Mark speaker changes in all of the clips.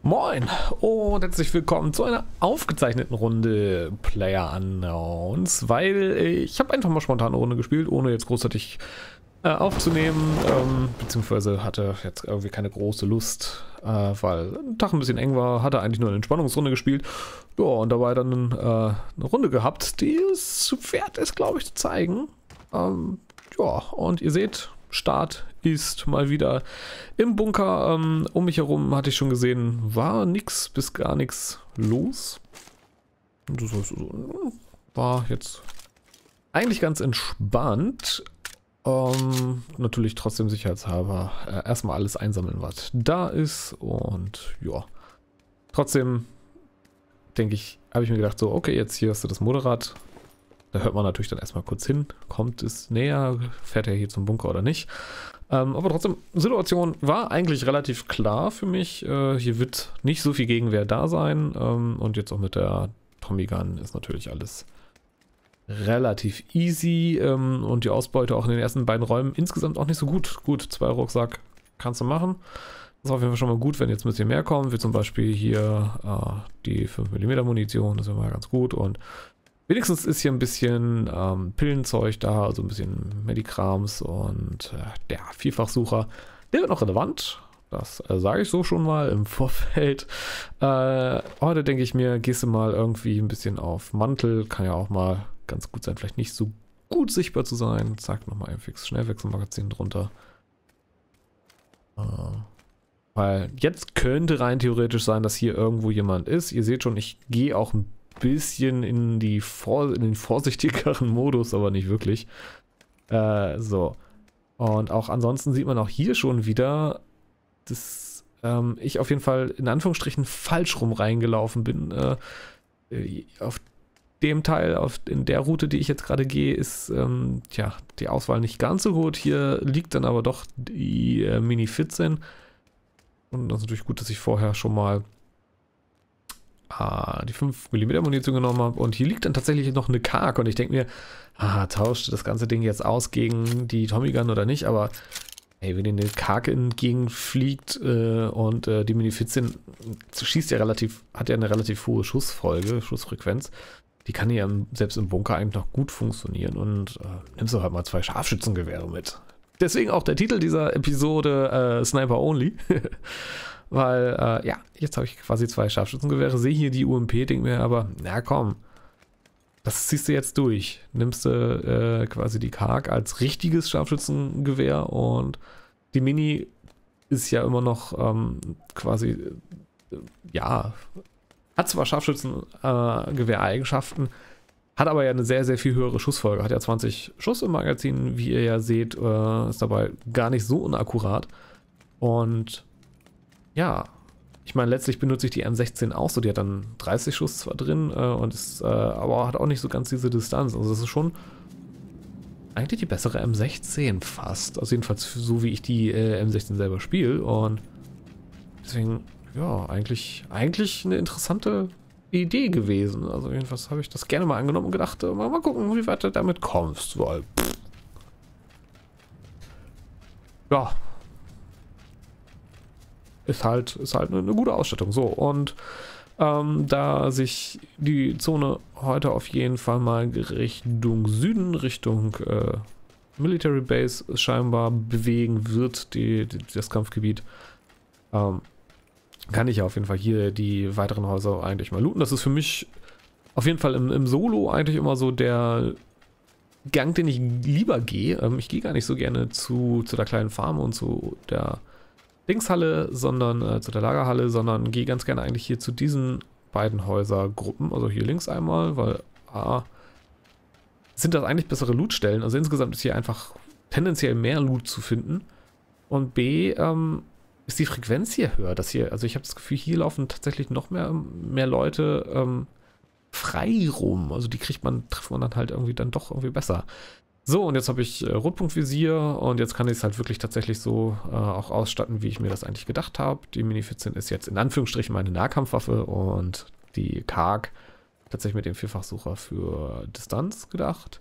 Speaker 1: Moin und herzlich willkommen zu einer aufgezeichneten Runde PlayerUnknown's, weil ich habe einfach mal spontan eine Runde gespielt, ohne jetzt großartig aufzunehmen, beziehungsweise hatte jetzt irgendwie keine große Lust, weil der Tag ein bisschen eng war, hatte eigentlich nur eine Entspannungsrunde gespielt, ja, und dabei dann eine Runde gehabt, die es wert ist, glaube ich, zu zeigen. Ja, und ihr seht, Start ist mal wieder im Bunker. Um mich herum hatte ich schon gesehen, war nix bis gar nichts los. Das war jetzt eigentlich ganz entspannt. Natürlich trotzdem sicherheitshalber erstmal alles einsammeln, was da ist. Und ja, trotzdem denke ich, habe ich mir gedacht, so, okay, jetzt hier hast du das Motorrad. Da hört man natürlich dann erstmal kurz hin, kommt es näher, fährt er hier zum Bunker oder nicht. Aber trotzdem, Situation war eigentlich relativ klar für mich. Hier wird nicht so viel Gegenwehr da sein. Und jetzt auch mit der Tommy Gun ist natürlich alles relativ easy. Und die Ausbeute auch in den ersten beiden Räumen insgesamt auch nicht so gut. Gut, 2 Rucksack kannst du machen. Das ist auf jeden Fall schon mal gut, wenn jetzt ein bisschen mehr kommen, wie zum Beispiel hier die 5mm Munition, das ist immer ganz gut. Und wenigstens ist hier ein bisschen Pillenzeug da, also ein bisschen Medikrams und der Vielfachsucher, der wird noch relevant. Das sage ich so schon mal im Vorfeld. Heute denke ich mir, gehst du mal irgendwie ein bisschen auf Mantel, kann ja auch mal ganz gut sein, vielleicht nicht so gut sichtbar zu sein. Zack, nochmal ein fix Schnellwechselmagazin drunter. Weil jetzt könnte rein theoretisch sein, dass hier irgendwo jemand ist. Ihr seht schon, ich gehe auch ein bisschen in den vorsichtigeren Modus, aber nicht wirklich. So. Und auch ansonsten sieht man auch hier schon wieder, dass ich auf jeden Fall in Anführungsstrichen falsch rum reingelaufen bin. Auf dem Teil, in der Route, die ich jetzt gerade gehe, ist die Auswahl nicht ganz so gut. Hier liegt dann aber doch die Mini 14. Und das ist natürlich gut, dass ich vorher schon mal die 5mm Munition genommen habe. Und hier liegt dann tatsächlich noch eine Karg. Und ich denke mir, tauscht das ganze Ding jetzt aus gegen die Tommy Gun oder nicht? Aber hey, wenn dir eine Karg entgegenfliegt und die Mini 14 schießt ja hat ja eine relativ hohe Schussfrequenz. Die kann ja selbst im Bunker eigentlich noch gut funktionieren. Und nimmst du halt mal 2 Scharfschützengewehre mit. Deswegen auch der Titel dieser Episode Sniper Only. Weil, jetzt habe ich quasi 2 Scharfschützengewehre, sehe hier die UMP, denke mir aber, na komm, das ziehst du jetzt durch. Nimmst du quasi die Karg als richtiges Scharfschützengewehr und die Mini ist ja immer noch quasi, hat zwar Scharfschützengewehr-Eigenschaften, hat aber ja eine sehr, sehr viel höhere Schussfolge. Hat ja 20 Schuss im Magazin, wie ihr ja seht, ist dabei gar nicht so unakkurat. Und ja, ich meine, letztlich benutze ich die M16 auch so. Die hat dann 30 Schuss zwar drin und ist aber hat auch nicht so ganz diese Distanz. Also das ist schon eigentlich die bessere M16 fast. Also jedenfalls so, wie ich die M16 selber spiele. Und deswegen, ja, eigentlich eine interessante Idee gewesen. Also jedenfalls habe ich das gerne mal angenommen und gedacht, mal gucken, wie weit du damit kommst. Weil, ja, ist halt eine gute Ausstattung. So, und da sich die Zone heute auf jeden Fall mal Richtung Süden, Richtung Military Base scheinbar bewegen wird, das Kampfgebiet, kann ich ja auf jeden Fall hier die weiteren Häuser eigentlich mal looten. Das ist für mich auf jeden Fall im Solo eigentlich immer so der Gang, den ich lieber gehe. Ich gehe gar nicht so gerne zu der kleinen Farm und zu der Linkshalle, sondern zu der Lagerhalle, sondern gehe ganz gerne eigentlich hier zu diesen beiden Häusergruppen. Also hier links einmal, weil sind das eigentlich bessere Lootstellen. Also insgesamt ist hier einfach tendenziell mehr Loot zu finden. Und B, ist die Frequenz hier höher. Also ich habe das Gefühl, hier laufen tatsächlich noch mehr Leute frei rum. Also die trifft man dann halt irgendwie dann doch irgendwie besser. So, und jetzt habe ich Rotpunktvisier und jetzt kann ich es halt wirklich tatsächlich so auch ausstatten, wie ich mir das eigentlich gedacht habe. Die Mini 14 ist jetzt in Anführungsstrichen meine Nahkampfwaffe und die Karg tatsächlich mit dem Vielfachsucher für Distanz gedacht.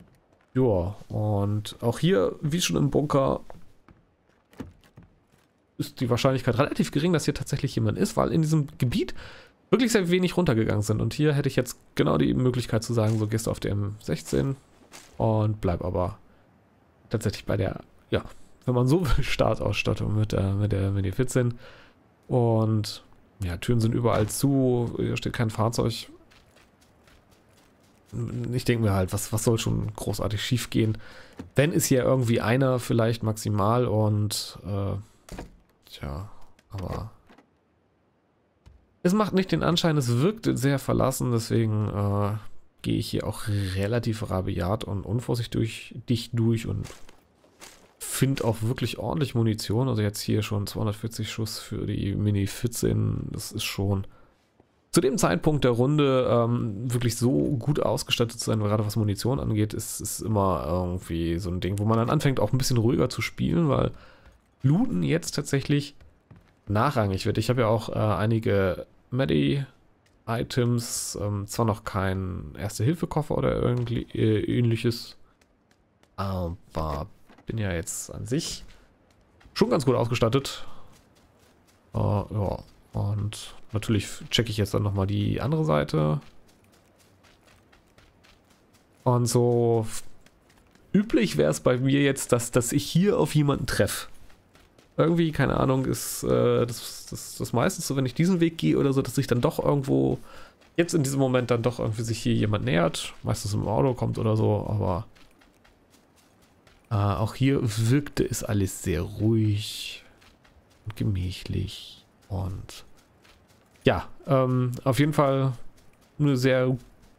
Speaker 1: Ja, und auch hier, wie schon im Bunker, ist die Wahrscheinlichkeit relativ gering, dass hier tatsächlich jemand ist, weil in diesem Gebiet wirklich sehr wenig runtergegangen sind. Und hier hätte ich jetzt genau die Möglichkeit zu sagen, so gehst du auf der M16 und bleib aber tatsächlich bei der, ja, wenn man so will, Startausstattung mit der Mini 14. Und ja, Türen sind überall zu, hier steht kein Fahrzeug. Ich denke mir halt, was soll schon großartig schief gehen? Wenn ist hier irgendwie einer vielleicht maximal und tja, aber es macht nicht den Anschein, es wirkt sehr verlassen, deswegen gehe ich hier auch relativ rabiat und unvorsichtig durch und finde auch wirklich ordentlich Munition. Also jetzt hier schon 240 Schuss für die Mini 14, das ist schon zu dem Zeitpunkt der Runde wirklich so gut ausgestattet zu sein, gerade was Munition angeht, ist immer irgendwie so ein Ding, wo man dann anfängt auch ein bisschen ruhiger zu spielen, weil Looten jetzt tatsächlich nachrangig wird. Ich habe ja auch einige Medi-Items, zwar noch kein Erste-Hilfe-Koffer oder irgendwie ähnliches, aber bin ja jetzt an sich schon ganz gut ausgestattet. Ja, und natürlich checke ich jetzt dann nochmal die andere Seite. Und so üblich wäre es bei mir jetzt, dass ich hier auf jemanden treffe. Irgendwie, keine Ahnung, ist das meistens so, wenn ich diesen Weg gehe oder so, dass sich dann doch irgendwo, jetzt in diesem Moment dann doch irgendwie sich hier jemand nähert. Meistens im Auto kommt oder so, aber auch hier wirkte es alles sehr ruhig und gemächlich. Und ja, auf jeden Fall ein sehr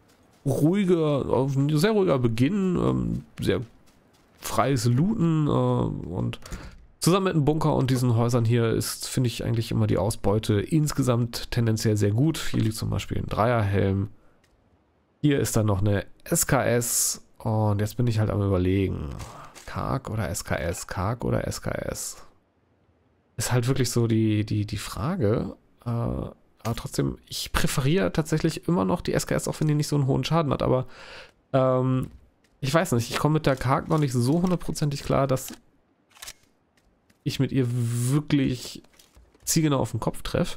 Speaker 1: ruhiger Beginn, sehr freies Looten und zusammen mit dem Bunker und diesen Häusern hier ist, finde ich, eigentlich immer die Ausbeute insgesamt tendenziell sehr gut. Hier liegt zum Beispiel ein Dreierhelm. Hier ist dann noch eine SKS und jetzt bin ich halt am Überlegen, Karg oder SKS, Karg oder SKS. Ist halt wirklich so die Frage. Aber trotzdem, ich präferiere tatsächlich immer noch die SKS, auch wenn die nicht so einen hohen Schaden hat. Aber ich weiß nicht, ich komme mit der Karg noch nicht so hundertprozentig klar, dass ich mit ihr wirklich zielgenau auf den Kopf treffe.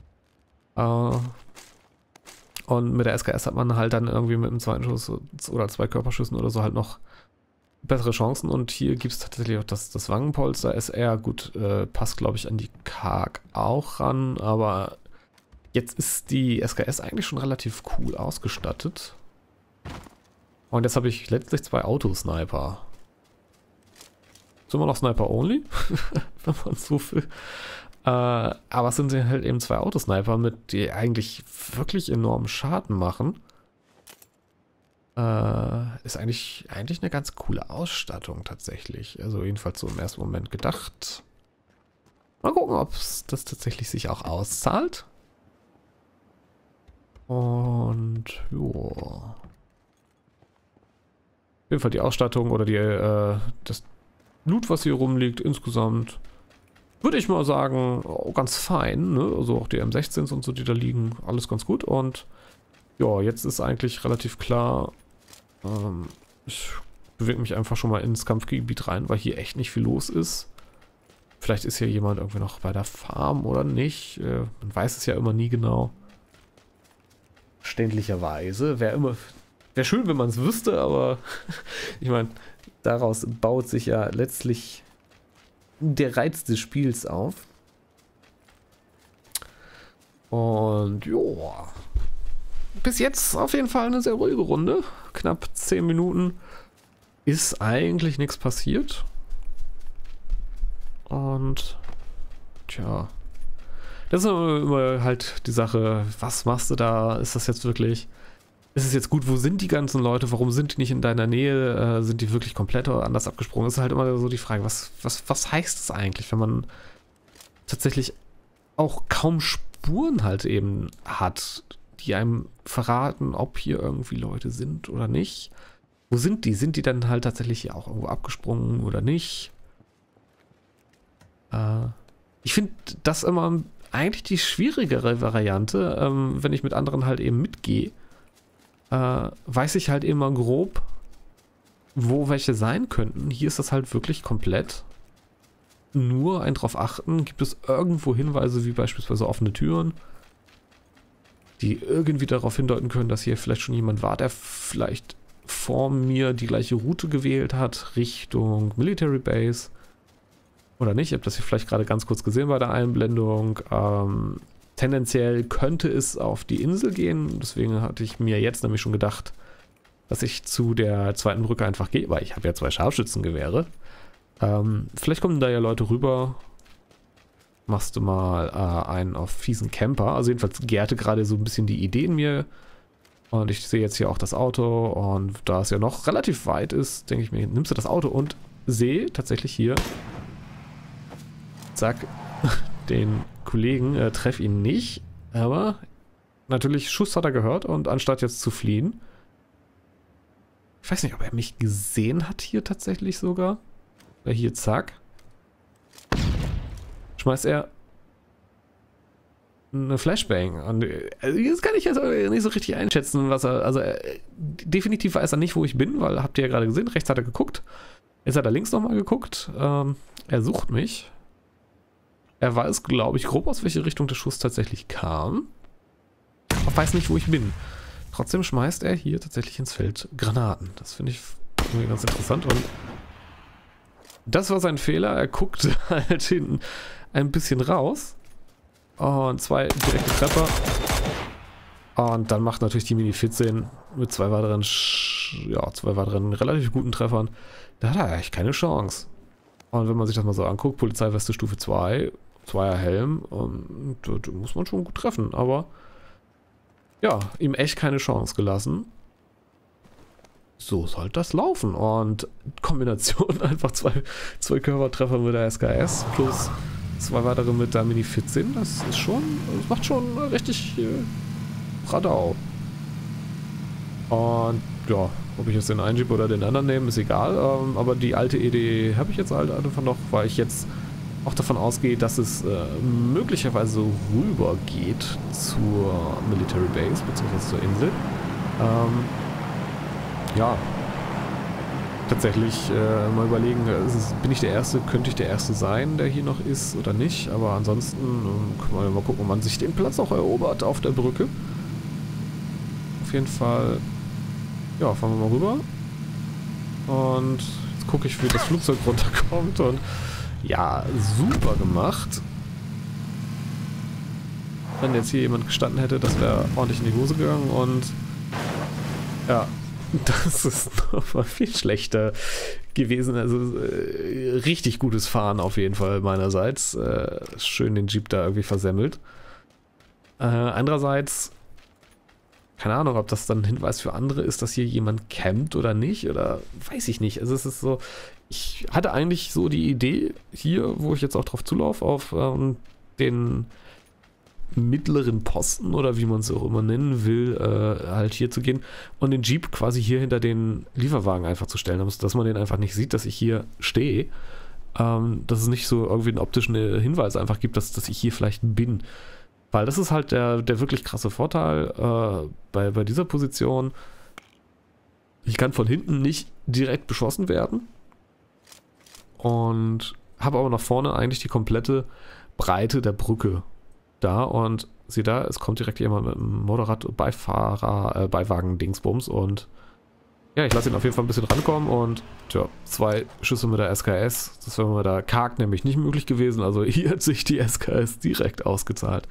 Speaker 1: Und mit der SKS hat man halt dann irgendwie mit einem zweiten Schuss oder 2 Körperschüssen oder so halt noch bessere Chancen. Und hier gibt es tatsächlich auch das Wangenpolster SR. Gut, passt glaube ich an die Karg auch ran, aber jetzt ist die SKS eigentlich schon relativ cool ausgestattet. Und jetzt habe ich letztlich 2 Autosniper. Ist immer noch Sniper-only, wenn man so will. Aber es sind halt eben 2 Autosniper, die eigentlich wirklich enormen Schaden machen. Ist eigentlich eine ganz coole Ausstattung tatsächlich. Also jedenfalls so im ersten Moment gedacht. Mal gucken, ob es das tatsächlich sich auch auszahlt. Und ja. Auf jeden Fall die Ausstattung oder das Loot, was hier rumliegt, insgesamt würde ich mal sagen, ganz fein. Ne? Also auch die M16s und so, die da liegen, alles ganz gut. Und ja, jetzt ist eigentlich relativ klar, ich bewege mich einfach schon mal ins Kampfgebiet rein, weil hier echt nicht viel los ist. Vielleicht ist hier jemand irgendwie noch bei der Farm oder nicht. Man weiß es ja immer nie genau. Verständlicherweise. Wäre schön, wenn man es wüsste, aber ich meine, daraus baut sich ja letztlich der Reiz des Spiels auf. Und ja, bis jetzt auf jeden Fall eine sehr ruhige Runde. Knapp 10 Minuten ist eigentlich nichts passiert. Und tja, das ist immer halt die Sache, was machst du da? Ist das jetzt wirklich, ist es jetzt gut, wo sind die ganzen Leute? Warum sind die nicht in deiner Nähe? Sind die wirklich komplett oder anders abgesprungen? Das ist halt immer so die Frage, was heißt das eigentlich, wenn man tatsächlich auch kaum Spuren halt eben hat, die einem verraten, ob hier irgendwie Leute sind oder nicht. Wo sind die? Sind die dann halt tatsächlich hier auch irgendwo abgesprungen oder nicht? Ich finde das immer eigentlich die schwierigere Variante, wenn ich mit anderen halt eben mitgehe. Weiß ich halt immer grob, wo welche sein könnten. Hier ist das halt wirklich komplett nur ein drauf achten. Gibt es irgendwo Hinweise, wie beispielsweise offene Türen, die irgendwie darauf hindeuten können, dass hier vielleicht schon jemand war, der vielleicht vor mir die gleiche Route gewählt hat, Richtung Military Base. Oder nicht, ich habe das hier vielleicht gerade ganz kurz gesehen bei der Einblendung. Tendenziell könnte es auf die Insel gehen, deswegen hatte ich mir jetzt nämlich schon gedacht, dass ich zu der zweiten Brücke einfach gehe, weil ich habe ja 2 Scharfschützengewehre. Vielleicht kommen da ja Leute rüber. Machst du mal einen auf fiesen Camper. Also jedenfalls gärte gerade so ein bisschen die Idee in mir. Und ich sehe jetzt hier auch das Auto. Und da es ja noch relativ weit ist, denke ich mir, nimmst du das Auto und sehe tatsächlich hier, zack, den Kollegen, treffe ihn nicht. Aber natürlich, Schuss hat er gehört. Und anstatt jetzt zu fliehen, ich weiß nicht, ob er mich gesehen hat hier tatsächlich sogar. Hier, zack. Schmeißt er eine Flashbang. Und das kann ich jetzt nicht so richtig einschätzen, was er. Also definitiv weiß er nicht, wo ich bin, weil habt ihr ja gerade gesehen, rechts hat er geguckt. Jetzt hat er links nochmal geguckt. Er sucht mich. Er weiß, glaube ich, grob aus welche Richtung der Schuss tatsächlich kam. Aber weiß nicht, wo ich bin. Trotzdem schmeißt er hier tatsächlich ins Feld Granaten. Das finde ich irgendwie ganz interessant. Und das war sein Fehler. Er guckt halt hinten ein bisschen raus. Und 2 direkte Treffer. Und dann macht natürlich die Mini 14 mit 2 weiteren, 2 weiteren relativ guten Treffern. Da hat er eigentlich keine Chance. Und wenn man sich das mal so anguckt, Polizeiweste Stufe 2, 2er Helm, da muss man schon gut treffen. Aber ja, ihm echt keine Chance gelassen. So soll das laufen. Und Kombination einfach 2 Körpertreffer mit der SKS plus 2 weitere mit der Mini 14. Das macht schon richtig Radau. Und ja, ob ich jetzt den einen Jeep oder den anderen nehme, ist egal. Aber die alte Idee habe ich jetzt halt einfach noch, weil ich jetzt auch davon ausgehe, dass es möglicherweise rüber geht zur Military Base bzw. zur Insel. Ja, tatsächlich mal überlegen, bin ich der Erste, könnte ich der Erste sein, der hier noch ist oder nicht, aber ansonsten können wir mal gucken, ob man sich den Platz auch erobert auf der Brücke. Auf jeden Fall, ja, fahren wir mal rüber und jetzt gucke ich, wie das Flugzeug runterkommt und ja, super gemacht. Wenn jetzt hier jemand gestanden hätte, das wäre ordentlich in die Hose gegangen und ja, das ist nochmal viel schlechter gewesen. Also richtig gutes Fahren auf jeden Fall meinerseits. Schön den Jeep da irgendwie versemmelt. Andererseits, keine Ahnung, ob das dann ein Hinweis für andere ist, dass hier jemand campt oder nicht. Oder weiß ich nicht. Also es ist so, ich hatte eigentlich so die Idee hier, wo ich jetzt auch drauf zulaufe, auf den mittleren Posten oder wie man es auch immer nennen will, halt hier zu gehen und den Jeep quasi hier hinter den Lieferwagen einfach zu stellen, dass man den einfach nicht sieht, dass ich hier stehe, dass es nicht so irgendwie einen optischen Hinweis einfach gibt, dass ich hier vielleicht bin. Weil das ist halt der wirklich krasse Vorteil bei dieser Position. Ich kann von hinten nicht direkt beschossen werden und habe aber nach vorne eigentlich die komplette Breite der Brücke da und sieh da, es kommt direkt jemand mit einem Beiwagen-Dingsbums und ja, ich lasse ihn auf jeden Fall ein bisschen rankommen und tja, 2 Schüsse mit der SKS, das wäre mit der Karg nämlich nicht möglich gewesen, also hier hat sich die SKS direkt ausgezahlt.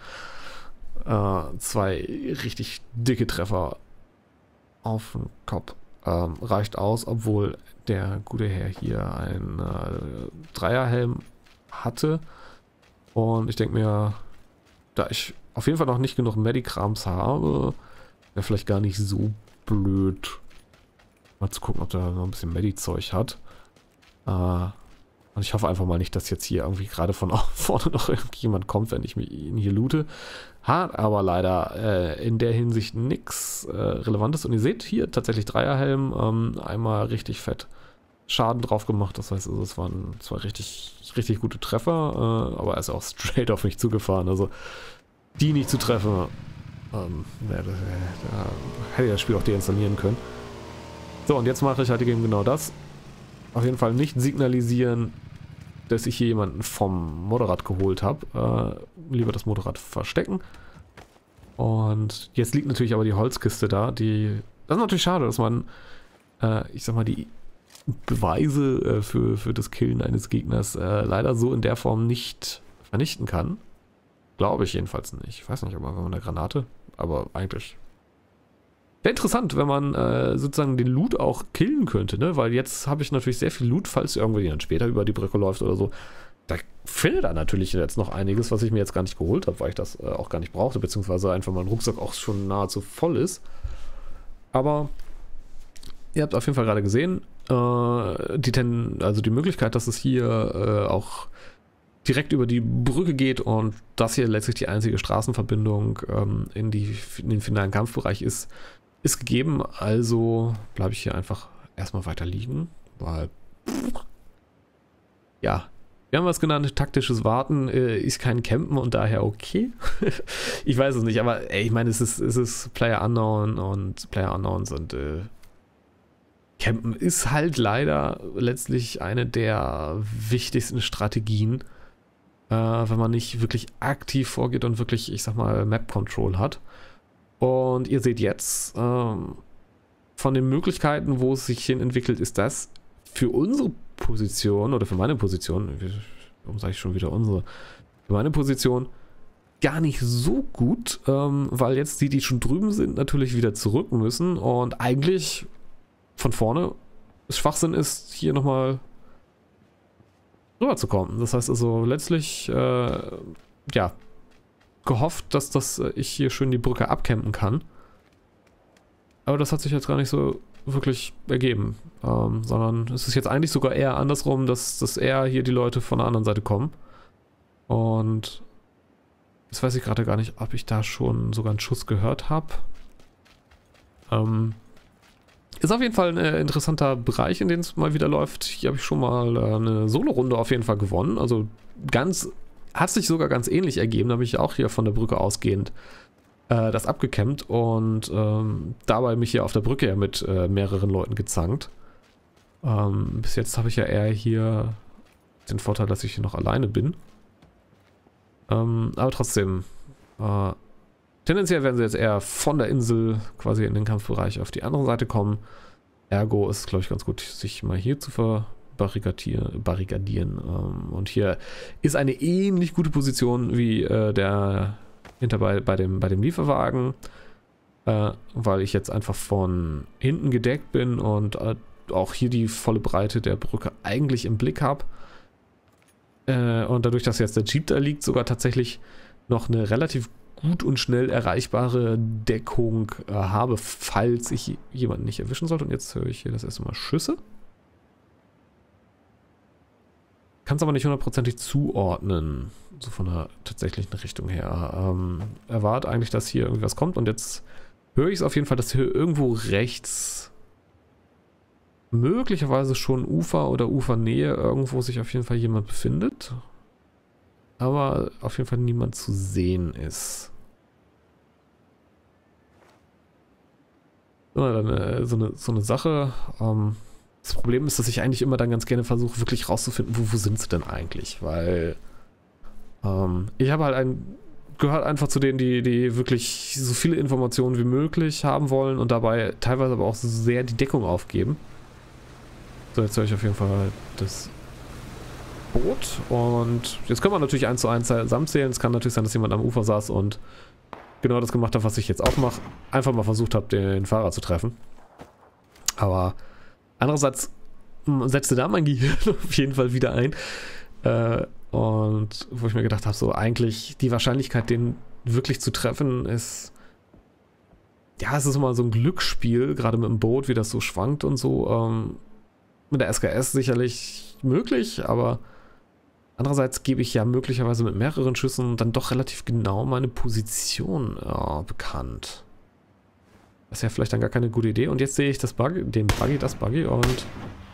Speaker 1: 2 richtig dicke Treffer auf den Kopf reicht aus, obwohl der gute Herr hier einen Dreierhelm hatte und ich denke mir, da ich auf jeden Fall noch nicht genug Medikrams habe, wäre vielleicht gar nicht so blöd, mal zu gucken, ob der noch ein bisschen Medi-Zeug hat. Und ich hoffe einfach mal nicht, dass jetzt hier irgendwie gerade von vorne noch irgendjemand kommt, wenn ich ihn hier loote. Hat aber leider in der Hinsicht nichts Relevantes. Und ihr seht hier tatsächlich Dreierhelm, einmal richtig fett Schaden drauf gemacht. Das heißt, also, es waren 2 richtig gute Treffer, aber er ist auch straight auf mich zugefahren. Also die nicht zu treffen, da hätte ich das Spiel auch deinstallieren können. So, und jetzt mache ich halt eben genau das. Auf jeden Fall nicht signalisieren, dass ich hier jemanden vom Motorrad geholt habe. Lieber das Motorrad verstecken. Und jetzt liegt natürlich aber die Holzkiste da. Das ist natürlich schade, dass man, ich sag mal, die Beweise für das Killen eines Gegners leider so in der Form nicht vernichten kann. Glaube ich jedenfalls nicht. Ich weiß nicht, ob man eine Granate, aber eigentlich wäre interessant, wenn man sozusagen den Loot auch killen könnte, ne? Weil jetzt habe ich natürlich sehr viel Loot, falls irgendwie dann später über die Brücke läuft oder so. Da findet er natürlich jetzt noch einiges, was ich mir jetzt gar nicht geholt habe, weil ich das auch gar nicht brauchte, beziehungsweise einfach mein Rucksack auch schon nahezu voll ist. Aber ihr habt auf jeden Fall gerade gesehen, die Möglichkeit, dass es hier auch direkt über die Brücke geht und das hier letztlich die einzige Straßenverbindung in den finalen Kampfbereich ist gegeben. Also bleibe ich hier einfach erstmal weiter liegen, weil ja, wir haben was genannt, taktisches Warten ist kein Campen und daher okay. Ich weiß es nicht, aber ey, ich meine, es ist PlayerUnknown und PlayerUnknowns und Campen ist halt leider letztlich eine der wichtigsten Strategien, wenn man nicht wirklich aktiv vorgeht und wirklich, ich sag mal, Map-Control hat. Und ihr seht jetzt, von den Möglichkeiten, wo es sich hin entwickelt, ist das für unsere Position oder für meine Position, warum sage ich schon wieder unsere, für meine Position gar nicht so gut, weil jetzt die schon drüben sind, natürlich wieder zurück müssen und eigentlich von vorne es Schwachsinn ist, hier nochmal rüber zu kommen. Das heißt also letztlich, ja, gehofft, dass ich hier schön die Brücke abcampen kann. Aber das hat sich jetzt gar nicht so wirklich ergeben, sondern es ist jetzt eigentlich sogar eher andersrum, dass eher hier die Leute von der anderen Seite kommen. Und jetzt weiß ich gerade gar nicht, ob ich da schon sogar einen Schuss gehört habe. Ist auf jeden Fall ein interessanter Bereich, in den es mal wieder läuft. Hier habe ich schon mal eine Solo-Runde auf jeden Fall gewonnen. Also hat sich sogar ganz ähnlich ergeben. Da habe ich auch hier von der Brücke ausgehend das abgecampt und dabei mich hier auf der Brücke ja mit mehreren Leuten gezankt. Bis jetzt habe ich ja eher hier den Vorteil, dass ich hier noch alleine bin. Aber trotzdem, tendenziell werden sie jetzt eher von der Insel quasi in den Kampfbereich auf die andere Seite kommen. Ergo ist es, glaube ich, ganz gut, sich mal hier zu barrikadieren. Und hier ist eine ähnlich gute Position wie der bei dem Lieferwagen, weil ich jetzt einfach von hinten gedeckt bin und auch hier die volle Breite der Brücke eigentlich im Blick habe. Und dadurch, dass jetzt der Jeep da liegt, sogar tatsächlich noch eine relativ gut und schnell erreichbare Deckung habe, falls ich jemanden nicht erwischen sollte. Und jetzt höre ich hier das erste Mal Schüsse. Kann es aber nicht hundertprozentig zuordnen, so von der tatsächlichen Richtung her. Erwarte eigentlich, dass hier irgendwas kommt und jetzt höre ich es auf jeden Fall, dass hier irgendwo rechts möglicherweise schon Ufer oder Ufernähe irgendwo sich auf jeden Fall jemand befindet, aber auf jeden Fall niemand zu sehen ist. Dann so eine Sache. Das Problem ist, dass ich eigentlich immer dann ganz gerne versuche, wirklich rauszufinden, wo sind sie denn eigentlich, weil ich habe halt gehört einfach zu denen, die wirklich so viele Informationen wie möglich haben wollen und dabei teilweise aber auch sehr die Deckung aufgeben. So, jetzt höre ich auf jeden Fall das Boot und jetzt können wir natürlich 1 zu 1 zusammenzählen. Es kann natürlich sein, dass jemand am Ufer saß und genau das gemacht hat, was ich jetzt auch mache. Einfach mal versucht habe, den Fahrer zu treffen. Aber andererseits setzte da mein Gehirn auf jeden Fall wieder ein. Und wo ich mir gedacht habe, so eigentlich die Wahrscheinlichkeit, den wirklich zu treffen, ist, ja, es ist immer so ein Glücksspiel, gerade mit dem Boot, wie das so schwankt und so. Mit der SKS sicherlich möglich, aber andererseits gebe ich ja möglicherweise mit mehreren Schüssen dann doch relativ genau meine Position bekannt. Das ist ja vielleicht dann gar keine gute Idee. Und jetzt sehe ich das Buggy und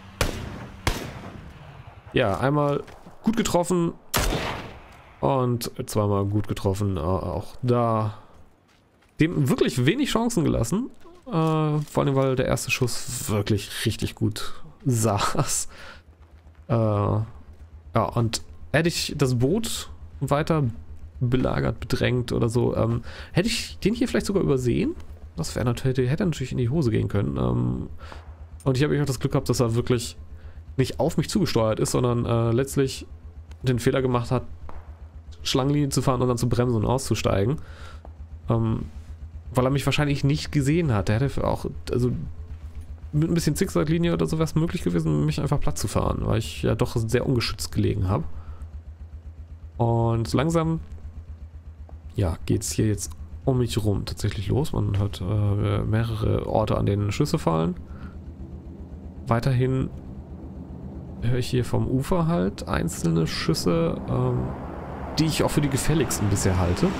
Speaker 1: ja, einmal gut getroffen und zweimal gut getroffen. Auch da dem wirklich wenig Chancen gelassen. Vor allem, weil der erste Schuss wirklich richtig gut saß. Ja, und hätte ich das Boot weiter belagert, bedrängt oder so, hätte ich den hier vielleicht sogar übersehen. Das wäre natürlich, hätte natürlich in die Hose gehen können. Und ich habe auch das Glück gehabt, dass er wirklich nicht auf mich zugesteuert ist, sondern letztlich den Fehler gemacht hat, Schlangenlinie zu fahren und dann zu bremsen und auszusteigen. Weil er mich wahrscheinlich nicht gesehen hat. Der hätte auch, also mit ein bisschen Zickzaglinie oder sowas möglich gewesen, mich einfach platt zu fahren, weil ich ja doch sehr ungeschützt gelegen habe. Und so langsam, ja, geht es hier jetzt um mich rum tatsächlich los. Man hat mehrere Orte, an denen Schüsse fallen. Weiterhin höre ich hier vom Ufer halt einzelne Schüsse, die ich auch für die gefälligsten bisher halte.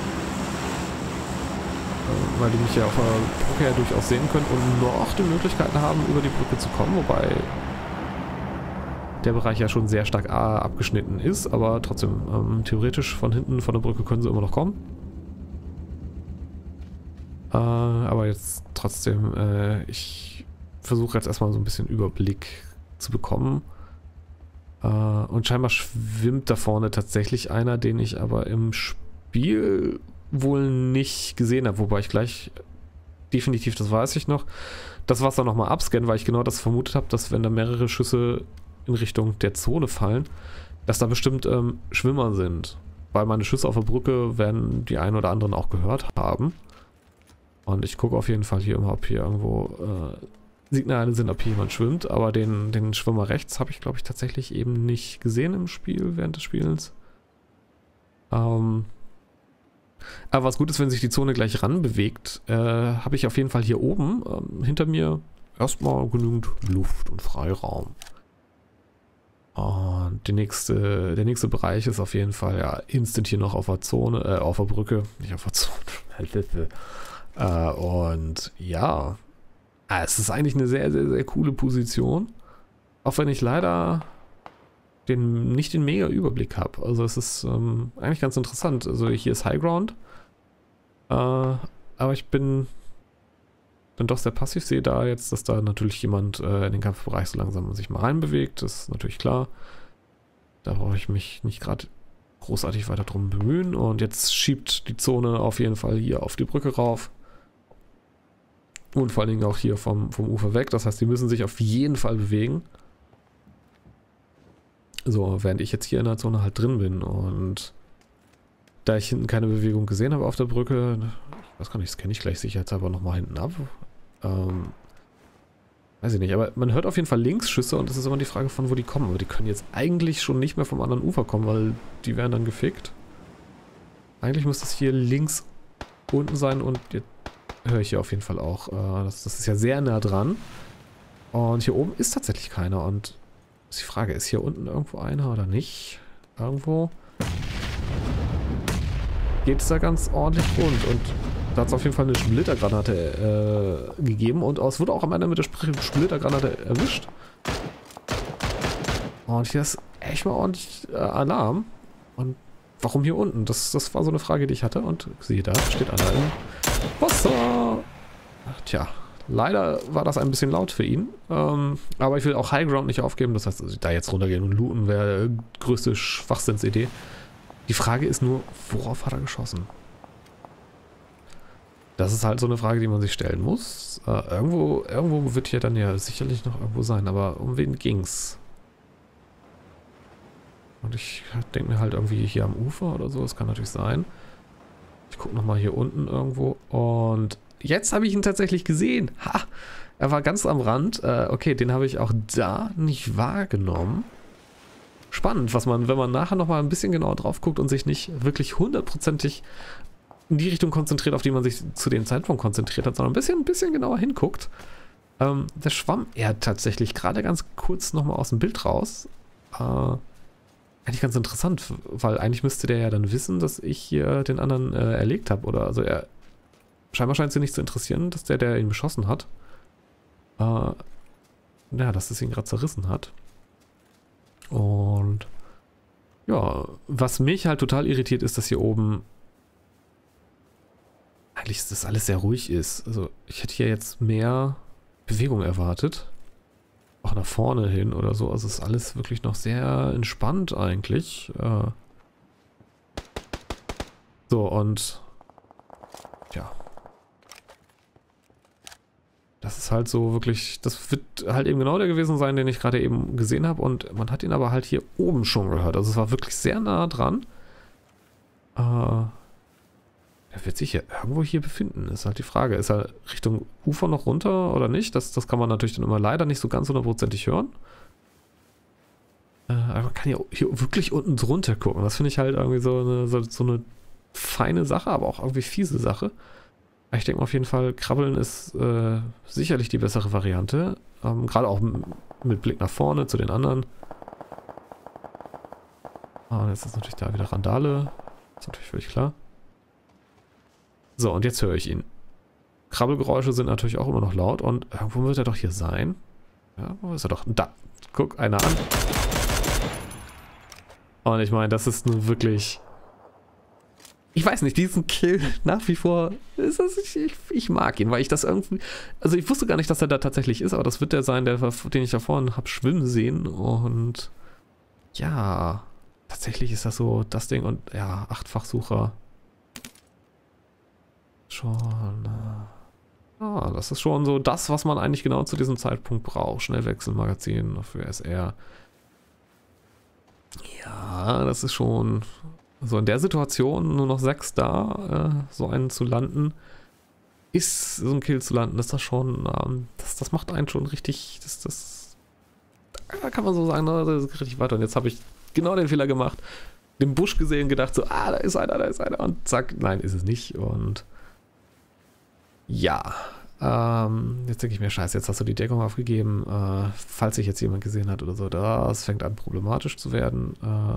Speaker 1: Weil die mich ja auf der Brücke ja durchaus sehen können und noch die Möglichkeiten haben, über die Brücke zu kommen, wobei der Bereich ja schon sehr stark abgeschnitten ist, aber trotzdem theoretisch von hinten von der Brücke können sie immer noch kommen. Aber jetzt trotzdem, ich versuche jetzt erstmal so ein bisschen Überblick zu bekommen. Und scheinbar schwimmt da vorne tatsächlich einer, den ich aber im Spiel wohl nicht gesehen habe, wobei ich gleich definitiv, das weiß ich noch, das Wasser nochmal abscannen, weil ich genau das vermutet habe, dass wenn da mehrere Schüsse in Richtung der Zone fallen, dass da bestimmt Schwimmer sind, weil meine Schüsse auf der Brücke werden die einen oder anderen auch gehört haben. Und ich gucke auf jeden Fall hier immer, ob hier irgendwo Signale sind, ob hier jemand schwimmt, aber den Schwimmer rechts habe ich, glaube ich, tatsächlich eben nicht gesehen im Spiel, während des Spielens. Aber was gut ist, wenn sich die Zone gleich ran bewegt, habe ich auf jeden Fall hier oben hinter mir erstmal genügend Luft und Freiraum. Und der nächste Bereich ist auf jeden Fall ja instant hier noch auf der Zone, auf der Brücke, nicht auf der Zone. Und ja, es ist eigentlich eine sehr, sehr, sehr coole Position, auch wenn ich leider nicht den mega Überblick habe. Also es ist eigentlich ganz interessant. Also hier ist High Ground. Aber ich bin dann doch sehr passiv. Sehe da jetzt, dass da natürlich jemand in den Kampfbereich so langsam sich mal reinbewegt. Das ist natürlich klar. Da brauche ich mich nicht gerade großartig weiter drum bemühen. Und jetzt schiebt die Zone auf jeden Fall hier auf die Brücke rauf. Und vor allen Dingen auch hier vom Ufer weg. Das heißt, die müssen sich auf jeden Fall bewegen. So, während ich jetzt hier in der Zone halt drin bin und da ich hinten keine Bewegung gesehen habe auf der Brücke, ich weiß gar nicht, das kenne ich gleich sicherheitshalber nochmal hinten ab. Weiß ich nicht, aber man hört auf jeden Fall links Schüsse und es ist immer die Frage von wo die kommen. Aber die können jetzt eigentlich schon nicht mehr vom anderen Ufer kommen, weil die werden dann gefickt. Eigentlich müsste es hier links unten sein und jetzt höre ich hier auf jeden Fall auch. Das ist ja sehr nah dran. Und hier oben ist tatsächlich keiner und ist die Frage, ist hier unten irgendwo einer oder nicht? Irgendwo geht es da ganz ordentlich rund und da hat es auf jeden Fall eine Splittergranate gegeben und es wurde auch am Ende mit der Splittergranate erwischt. Und hier ist echt mal ordentlich Alarm. Und warum hier unten? Das war so eine Frage, die ich hatte und siehe da, steht einer im Wasser. Ach, tja. Leider war das ein bisschen laut für ihn, aber ich will auch High Ground nicht aufgeben, das heißt, also da jetzt runtergehen und looten wäre größte Schwachsinnsidee. Die Frage ist nur, worauf hat er geschossen? Das ist halt so eine Frage, die man sich stellen muss. Irgendwo wird hier dann ja sicherlich noch irgendwo sein, aber um wen ging's? Und ich denke mir halt irgendwie hier am Ufer oder so, das kann natürlich sein. Ich gucke nochmal hier unten irgendwo und jetzt habe ich ihn tatsächlich gesehen. Ha! Er war ganz am Rand. Okay, den habe ich auch da nicht wahrgenommen. Spannend, was man, wenn man nachher nochmal ein bisschen genauer drauf guckt und sich nicht wirklich hundertprozentig in die Richtung konzentriert, auf die man sich zu dem Zeitpunkt konzentriert hat, sondern ein bisschen genauer hinguckt. Der schwamm er tatsächlich gerade ganz kurz nochmal aus dem Bild raus. Eigentlich ganz interessant, weil eigentlich müsste der ja dann wissen, dass ich hier den anderen erlegt habe. Oder also scheinbar scheint es ihn nicht zu interessieren, dass der ihn beschossen hat. Ja, dass es ihn gerade zerrissen hat. Und ja, was mich halt total irritiert ist, dass hier oben eigentlich das alles sehr ruhig ist. Also ich hätte hier jetzt mehr Bewegung erwartet. auch nach vorne hin oder so. Also ist alles wirklich noch sehr entspannt eigentlich. So, und ja. Das ist halt so wirklich, das wird halt eben genau der gewesen sein, den ich gerade eben gesehen habe. Und man hat ihn aber halt hier oben schon gehört. Also es war wirklich sehr nah dran. Er wird sich ja irgendwo hier befinden, ist halt die Frage. Ist er Richtung Ufer noch runter oder nicht? Das kann man natürlich dann immer leider nicht so ganz hundertprozentig hören. Aber man kann hier wirklich unten drunter gucken. Das finde ich halt irgendwie so eine feine Sache, aber auch irgendwie fiese Sache. Ich denke mal auf jeden Fall, Krabbeln ist sicherlich die bessere Variante. Gerade auch mit Blick nach vorne zu den anderen. Und jetzt ist natürlich da wieder Randale. Ist natürlich völlig klar. So, und jetzt höre ich ihn. Krabbelgeräusche sind natürlich auch immer noch laut. Und irgendwo wird er doch hier sein. Ja, wo ist er doch? Da. Guck, einer an. Und ich meine, das ist nun wirklich... Ich weiß nicht, diesen Kill nach wie vor... Ich mag ihn, weil ich das irgendwie... Also ich wusste gar nicht, dass er da tatsächlich ist, aber das wird der sein, den ich da vorhin habe schwimmen sehen. Und ja, tatsächlich ist das so das Ding. Und ja, 8-fach-Sucher. Schon... das ist schon so das, was man eigentlich genau zu diesem Zeitpunkt braucht. Schnellwechselmagazin für SR. Ja, das ist schon... So in der Situation nur noch 6 da, so einen zu landen, so ein Kill zu landen, ist das schon, das macht einen schon richtig, da kann man so sagen, das ist richtig weiter. Und jetzt habe ich genau den Fehler gemacht, den Busch gesehen, gedacht so, da ist einer und zack, nein, ist es nicht. Und ja, jetzt denke ich mir, scheiße, jetzt hast du die Deckung aufgegeben, falls sich jetzt jemand gesehen hat oder so, das fängt an problematisch zu werden.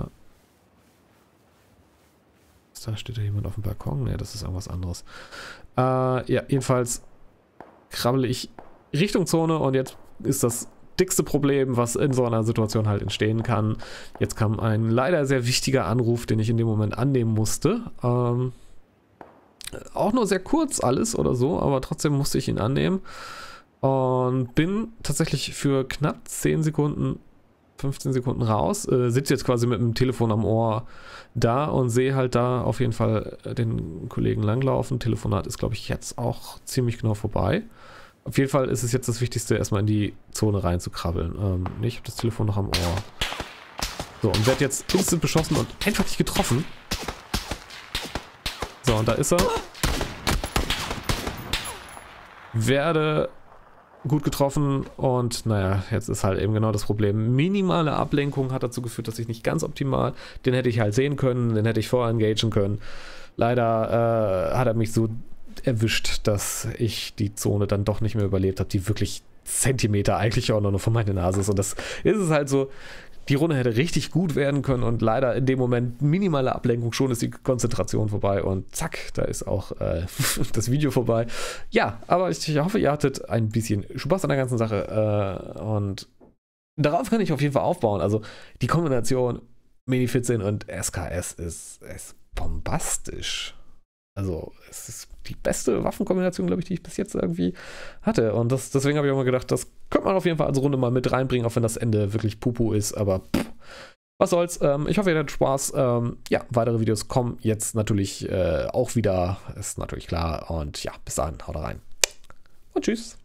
Speaker 1: Da steht da jemand auf dem Balkon. Ne, das ist irgendwas anderes. Ja, jedenfalls krabbel ich Richtung Zone und jetzt ist das dickste Problem, was in so einer Situation halt entstehen kann. Jetzt kam ein leider sehr wichtiger Anruf, den ich in dem Moment annehmen musste. Auch nur sehr kurz alles oder so, aber trotzdem musste ich ihn annehmen. Und bin tatsächlich für knapp 10 Sekunden 15 Sekunden raus, sitze jetzt quasi mit dem Telefon am Ohr da und sehe halt da auf jeden Fall den Kollegen langlaufen. Telefonat ist, glaube ich, jetzt auch ziemlich genau vorbei. Auf jeden Fall ist es jetzt das Wichtigste, erstmal in die Zone reinzukrabbeln. Ich habe das Telefon noch am Ohr. So, und werde jetzt instant beschossen und einfach nicht getroffen. So, und da ist er. Werde gut getroffen und naja, jetzt ist halt eben genau das Problem. Minimale Ablenkung hat dazu geführt, dass ich nicht ganz optimal, den hätte ich halt sehen können, den hätte ich vorher engagieren können. Leider hat er mich so erwischt, dass ich die Zone dann doch nicht mehr überlebt habe, die wirklich Zentimeter eigentlich auch noch vor meiner Nase ist. Und das ist es halt so, die Runde hätte richtig gut werden können und leider in dem Moment minimale Ablenkung, schon ist die Konzentration vorbei und zack, da ist auch das Video vorbei. Ja, aber ich hoffe, ihr hattet ein bisschen Spaß an der ganzen Sache und darauf kann ich auf jeden Fall aufbauen. Also die Kombination Mini-14 und SKS ist bombastisch. Also es ist die beste Waffenkombination, glaube ich, die ich bis jetzt irgendwie hatte. Und deswegen habe ich auch mal gedacht, das könnte man auf jeden Fall als Runde mal mit reinbringen, auch wenn das Ende wirklich Pupu ist. Aber was soll's. Ich hoffe, ihr hattet Spaß. Ja, weitere Videos kommen jetzt natürlich auch wieder. Ist natürlich klar. Und ja, bis dahin, haut rein. Und tschüss.